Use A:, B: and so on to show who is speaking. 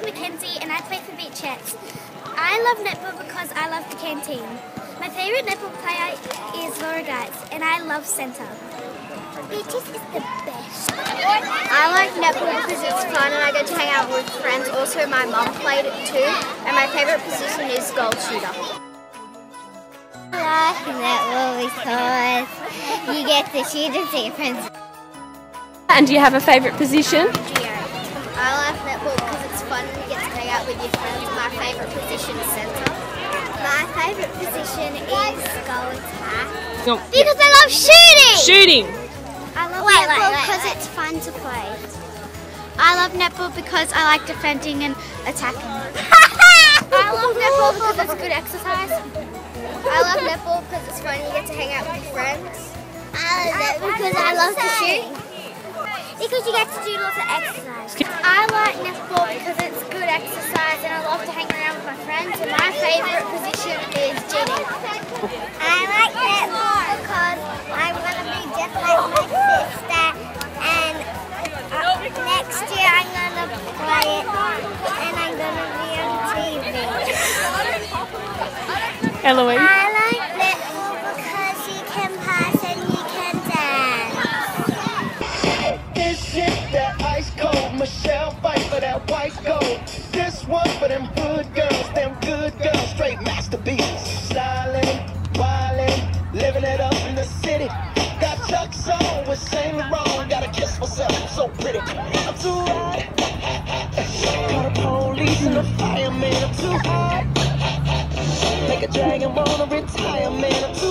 A: Mackenzie and I play for Beachettes. I love netball because I love the canteen. My favourite netball player is Laura Geitz and I love centre. Beaches is the best.
B: I like netball because it's fun and I get to hang out with friends. Also, my mum played it too, and my favourite position is goal shooter.
A: I like netball because you get to shoot and see your friends.
C: And do you have a favourite position?
B: I like netball because it's fun and you get to hang out with your friends. My favourite position is centre. My favourite position is goal attack.
A: Because I love shooting!
C: Shooting!
A: I love netball because it's fun to play. I love netball because I like defending and attacking. I love netball because it's good exercise.
B: I love netball because it's fun and you get to hang out with your friends.
A: I love netball because I love to shoot. Because you get to do lots of exercise. I like netball because it's good exercise and I love to hang around with my friends. And my favourite position is Ginny. I like netball because I want to be just like my sister. And next year I'm going to play it and I'm going to be on TV.
C: Eloise?
A: I like netball because you can pass and you can dance.
D: This shit that ice cold. Michelle fight for that white gold. This one for them good girls, straight masterpieces. Styling, wildin', living it up in the city. Got Chuck's on with Saint Laurent. Gotta kiss myself, I'm so pretty. I'm too hot. Call the police and the fireman. I'm too hot. Make a dragon wanna retire, man. I'm too